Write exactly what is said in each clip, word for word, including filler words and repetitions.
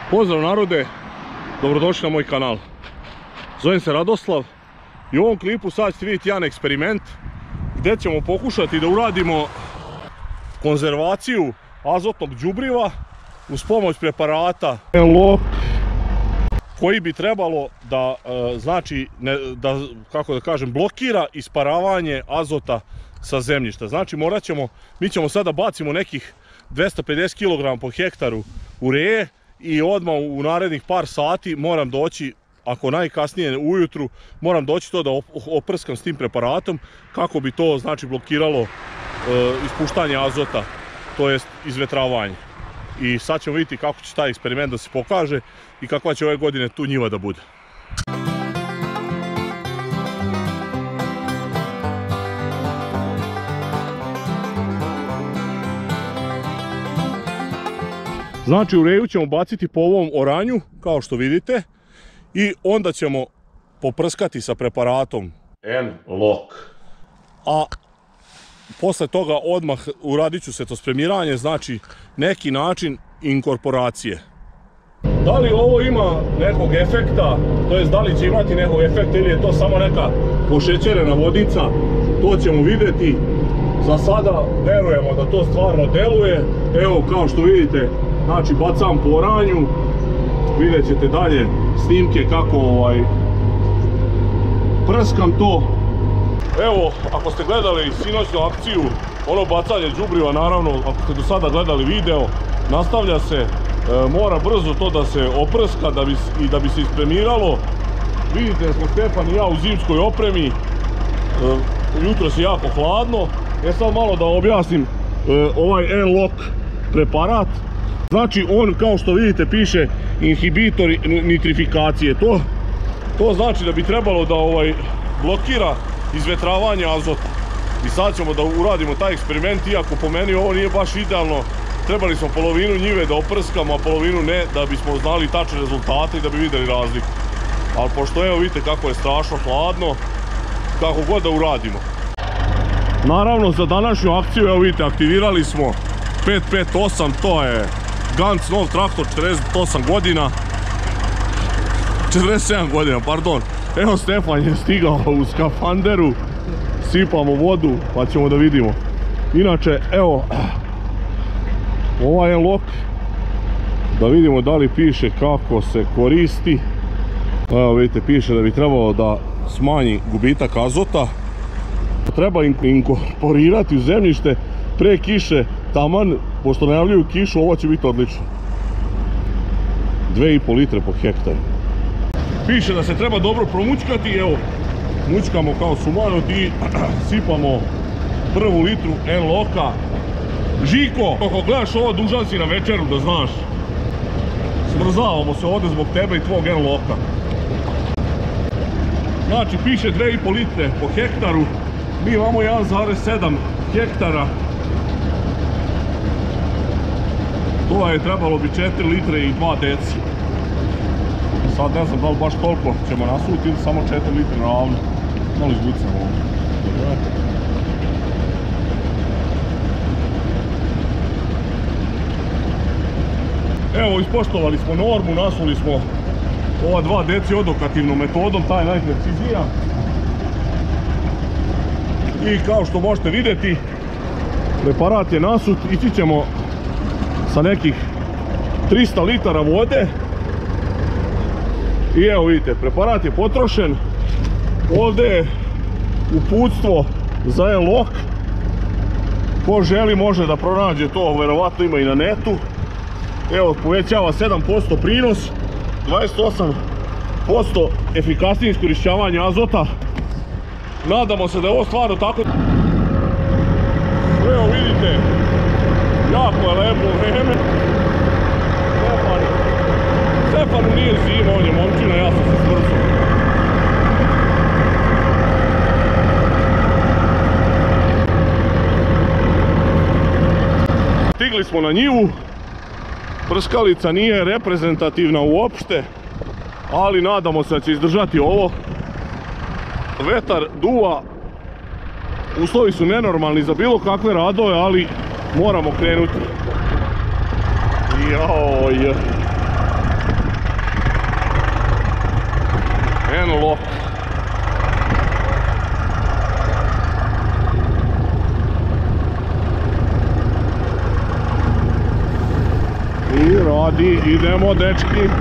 Pozdrav narode, dobrodošli na moj kanal. Zovem se Radoslav i u ovom klipu sad ćete vidjeti jedan eksperiment gdje ćemo pokušati da uradimo konzervaciju azotnog đubriva uz pomoć preparata Enlok, koji bi trebalo da, znači, ne, da, kako da kažem, blokira isparavanje azota sa zemljišta. Znači morat ćemo, mi ćemo sada bacimo nekih dvesta pedeset kilograma po hektaru ureje i odmah u narednih par sati moram doći, ako najkasnije ujutru, moram doći to da oprskam s tim preparatom kako bi to, znači, blokiralo e, ispuštanje azota, to jest izvetravanje. I sad ćemo vidjeti kako će taj eksperiment da se pokaže i kakva će ove godine tu njiva da bude. Znači ureju ćemo baciti po ovom oranju, kao što vidite, i onda ćemo poprskati sa preparatom Enlok. A posle toga odmah uradit ću se to spremiranje, znači neki način inkorporacije. Da li ovo ima nekog efekta, to jest da li će imati nekog efekta ili je to samo neka pošećerena vodica, to ćemo vidjeti. Za sada verujemo da to stvarno deluje. Evo, kao što vidite, znači bacam po oranju, vidjet ćete dalje snimke kako ovaj prskam to. Evo, ako ste gledali sinoćnu akciju, ono bacanje đubriva, naravno, ako ste do sada gledali video, nastavlja se, e, mora brzo to da se oprska da bi, i da bi se ispremiralo. Vidite da smo Stefan i ja u zimskoj opremi, e, jutros je jako hladno. E sad malo da objasnim e, ovaj Enlok preparat. Znači on, kao što vidite, piše inhibitor nitrifikacije. To, to znači da bi trebalo da ovaj blokira izvetravanje azota. I sad ćemo da uradimo taj eksperiment, iako po meni ovo nije baš idealno. Trebali smo polovinu njive da oprskamo, a polovinu ne, da bismo znali tačne rezultate i da bi vidjeli razliku. Ali pošto evo vidite kako je strašno hladno, kako god da uradimo. Naravno za današnju akciju, evo vidite, aktivirali smo pet pet osam, to je Ganz nov traktor, četrdeset osam godina, četrdeset sedam godina, pardon. Evo Stefan je stigao u skafanderu, sipamo vodu pa ćemo da vidimo. Inače, evo, ovaj Enlok, da vidimo da li piše kako se koristi. Evo vidite, piše da bi trebalo da smanji gubitak azota. Treba inkorporirati u zemljište pre kiše, taman, pošto najavljuju kišu, ovo će biti odlično. dve i po litre po hektaru. Piše da se treba dobro promućkati, evo, mućkamo kao sumanut i sipamo prvu litru Enloka. Žiko, ako gledaš ovo, dužan si na večeru, da znaš. Smrzavamo se ovdje zbog tebe i tvog Enloka. Znači, piše dve i po litre po hektaru. Mi imamo jedan zarez sedam hektara. To je trebalo bi četiri litre i dva deci. Sad ne znam da li baš toliko ćemo nasuti ili samo četiri litre ravno. Malo izgucamo ovo. Evo, ispoštovali smo normu, nasuli smo ova dva deci odokativnom metodom, ta je najprecizija. I kao što možete vidjeti, preparat je nasut, ići ćemo sa nekih trista litara vode. I evo vidite, preparat je potrošen. Ovdje je uputstvo za Enlok. Ko želi može da pronađe to, verovatno ima i na netu. Evo, povećava sedam posto prinos, dvadeset osam posto efikasnije iskorišćavanje azota. Nadamo se da je ovo stvarno tako. Evo vidite, jako je lepo vreme. Stefan, Stefanu nije zima, on je momčina, ja sam se smrzao. Stigli smo na njivu. Prskalica nije reprezentativna uopšte, ali nadamo se da će izdržati ovo. Vetar duva, uslovi su nenormalni za bilo kakve radove, ali moramo krenuti. Joj. N-Lock. I radi, idemo dečki.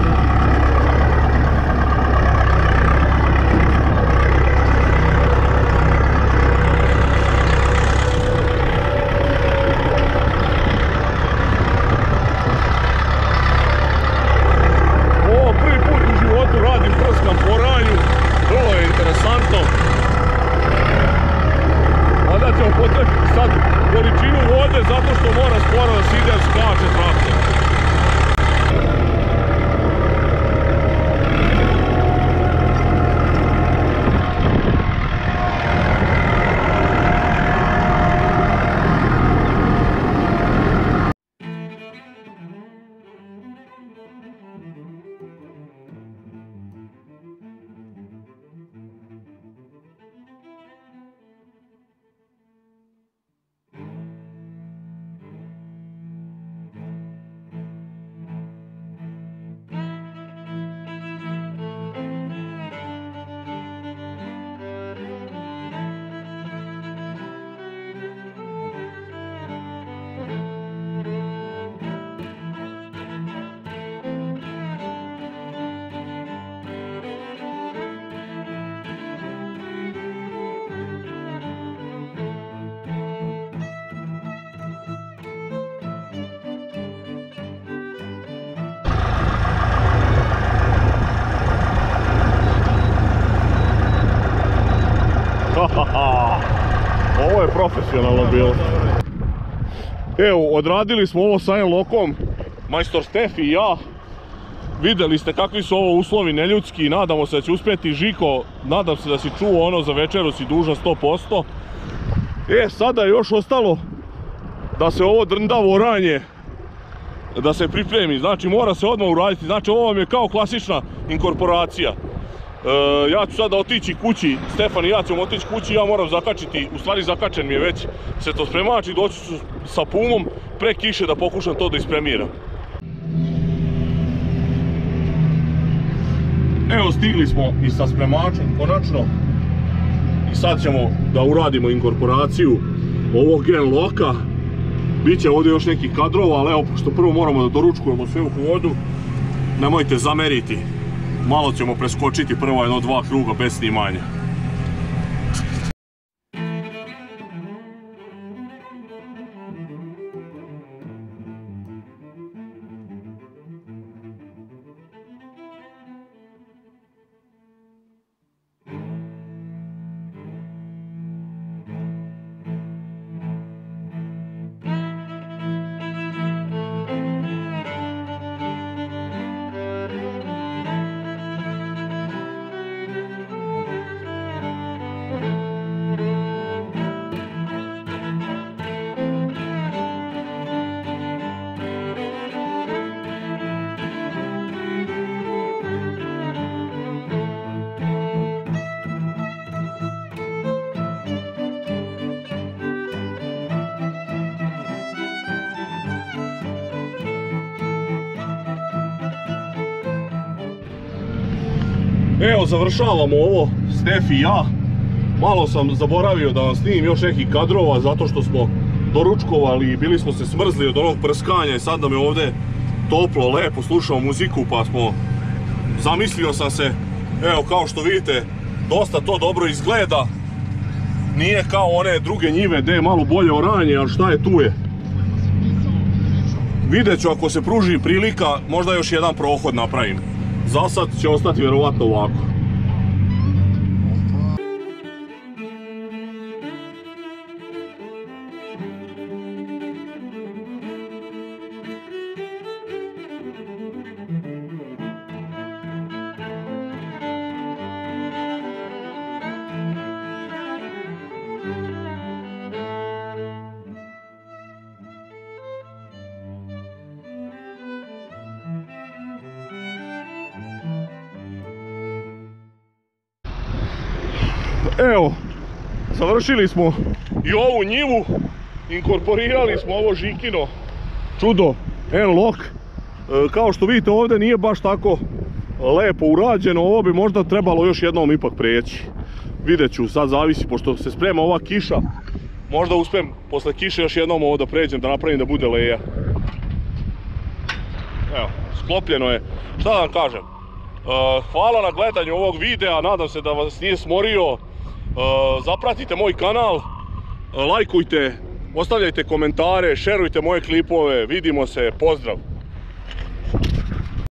Ovo je profesionalno bilo. Evo, odradili smo ovo sa N-Lockom, majstor Stefi i ja. Vidjeli ste kakvi su ovo uslovi neljudski, nadamo se da će uspjeti. Žiko, nadam se da si čuo ono za večeru, si dužan sto posto. E, sada je još ostalo da se ovo drndavo oranje, da se pripremi, znači mora se odmah uraditi, znači ovo vam je kao klasična inkorporacija. E, ja ću sada otići kući, Stefan i ja ćemo otići kući, ja moram zakačiti, u stvari zakačen mi je već se to spremač i doći ću sa pumom pre kiše da pokušam to da ispremiram. Evo, stigli smo i sa spremačem konačno i sad ćemo da uradimo inkorporaciju ovog N-Locka. Biće ovdje još neki kadrova, ali evo, pošto prvo moramo da doručkujemo sve u hodu, nemojte zameriti. Malo ćemo preskočiti prvo jedno dva kruga bez snimanja. Evo, završavamo ovo, Stefi i ja. Malo sam zaboravio da vam snimim još nekih kadrova zato što smo doručkovali i bili smo se smrzli od onog prskanja i sad nam je ovdje toplo, lepo, slušamo muziku pa smo... Zamislio sam se, evo kao što vidite, dosta to dobro izgleda. Nije kao one druge njive gdje je malo bolje oranje, ali šta je tu je. Vidjet ću ako se pruži prilika, možda još jedan prohod napravim. Za sad će ostati vjerovatno ovako. Evo, završili smo i ovu njivu, inkorporirali smo ovo Žikino čudo N-Lock. E, kao što vidite ovdje nije baš tako lepo urađeno, ovo bi možda trebalo još jednom ipak prijeći. Vidjet ću, sad zavisi, pošto se sprema ova kiša, možda uspijem posle kiše još jednom ovo da pređem, da napravim da bude leja. Evo, sklopljeno je. Šta da vam kažem? Uh, hvala na gledanju ovog videa, nadam se da vas nije smorio. Uh, zapratite moj kanal, uh, lajkujte, ostavljajte komentare, šerujte moje klipove, vidimo se, pozdrav!